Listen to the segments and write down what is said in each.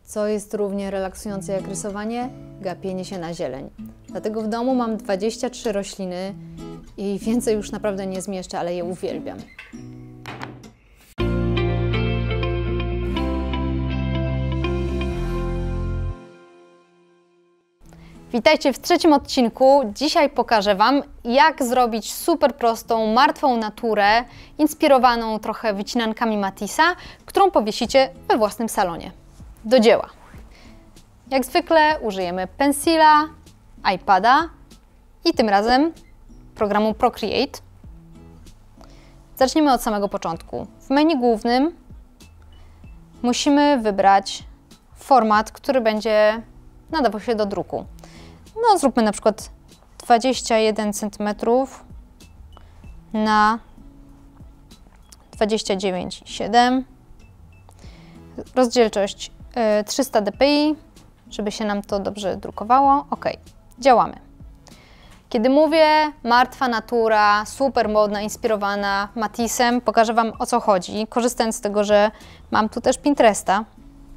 Co jest równie relaksujące jak rysowanie? Gapienie się na zieleń. Dlatego w domu mam 23 rośliny i więcej już naprawdę nie zmieszczę, ale je uwielbiam. Witajcie w trzecim odcinku. Dzisiaj pokażę Wam, jak zrobić super prostą, martwą naturę, inspirowaną trochę wycinankami Matissa, którą powiesicie we własnym salonie. Do dzieła! Jak zwykle użyjemy pensila, iPada i tym razem programu Procreate. Zaczniemy od samego początku. W menu głównym musimy wybrać format, który będzie nadawał się do druku. No, zróbmy na przykład 21 cm na 29,7. Rozdzielczość 300 dpi, żeby się nam to dobrze drukowało. Ok, działamy. Kiedy mówię martwa natura, super modna, inspirowana Matissem, pokażę Wam, o co chodzi, korzystając z tego, że mam tu też Pinteresta.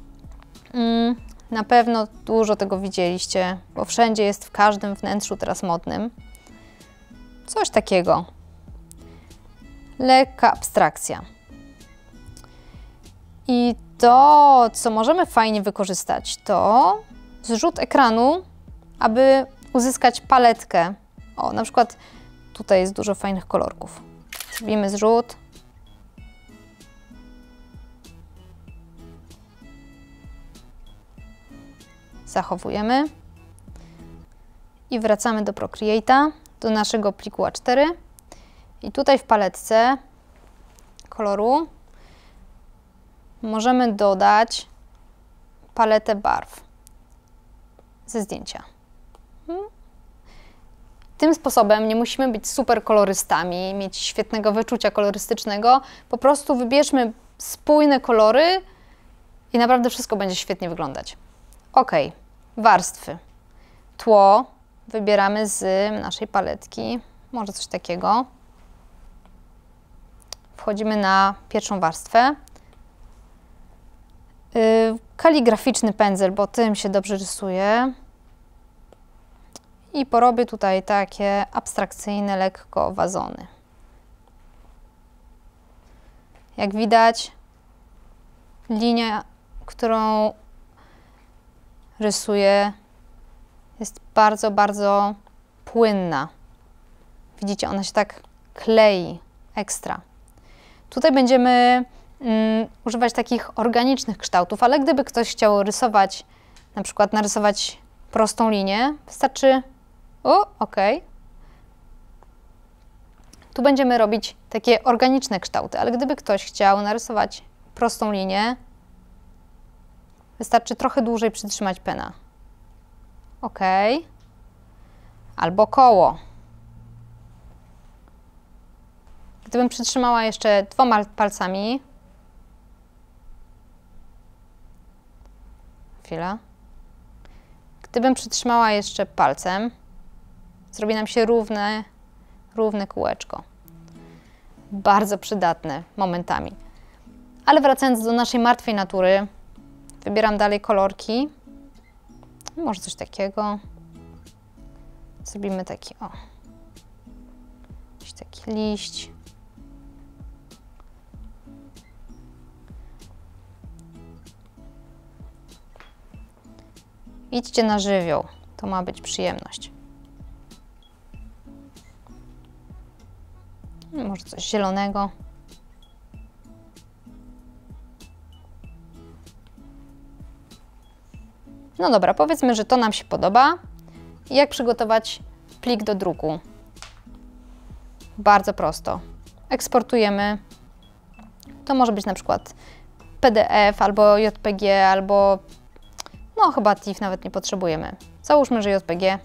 Na pewno dużo tego widzieliście, bo wszędzie jest, w każdym wnętrzu teraz modnym. Coś takiego. Lekka abstrakcja. I to, co możemy fajnie wykorzystać, to zrzut ekranu, aby uzyskać paletkę. O, na przykład tutaj jest dużo fajnych kolorków. Zrobimy zrzut. Zachowujemy i wracamy do Procreate'a, do naszego pliku A4 i tutaj w paletce koloru możemy dodać paletę barw ze zdjęcia. Tym sposobem nie musimy być super kolorystami, mieć świetnego wyczucia kolorystycznego, po prostu wybierzmy spójne kolory i naprawdę wszystko będzie świetnie wyglądać. Ok, warstwy. Tło wybieramy z naszej paletki, może coś takiego. Wchodzimy na pierwszą warstwę. Kaligraficzny pędzel, bo tym się dobrze rysuje. I porobię tutaj takie abstrakcyjne, lekko wazony. Jak widać, linia, którą rysuję, jest bardzo, bardzo płynna. Widzicie, ona się tak klei ekstra. Tutaj będziemy używać takich organicznych kształtów, ale gdyby ktoś chciał rysować, na przykład narysować prostą linię, wystarczy... ok. Tu będziemy robić takie organiczne kształty, ale gdyby ktoś chciał narysować prostą linię, wystarczy trochę dłużej przytrzymać pena. Ok. Albo koło. Gdybym przytrzymała jeszcze 2 palcami. Chwila. Gdybym przytrzymała jeszcze palcem, zrobi nam się równe kółeczko. Bardzo przydatne momentami. Ale wracając do naszej martwej natury, wybieram dalej kolorki. Może coś takiego. Zrobimy taki, jakiś taki liść. Idźcie na żywioł. To ma być przyjemność. Może coś zielonego. No dobra, powiedzmy, że to nam się podoba. I jak przygotować plik do druku? Bardzo prosto. Eksportujemy. To może być na przykład PDF, albo JPG, albo... no chyba TIFF nawet nie potrzebujemy. Załóżmy, że JPG.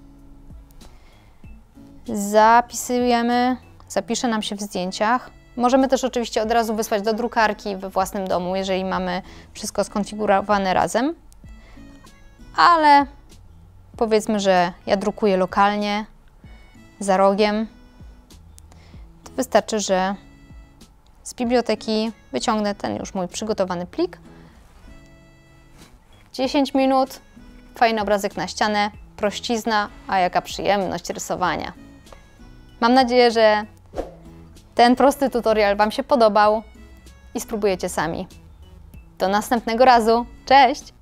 Zapisujemy. Zapisze nam się w zdjęciach. Możemy też oczywiście od razu wysłać do drukarki we własnym domu, jeżeli mamy wszystko skonfigurowane razem. Ale powiedzmy, że ja drukuję lokalnie, za rogiem. To wystarczy, że z biblioteki wyciągnę ten już mój przygotowany plik 10 minut, fajny obrazek na ścianę, prościzna, a jaka przyjemność rysowania. Mam nadzieję, że ten prosty tutorial Wam się podobał i spróbujecie sami. Do następnego razu. Cześć!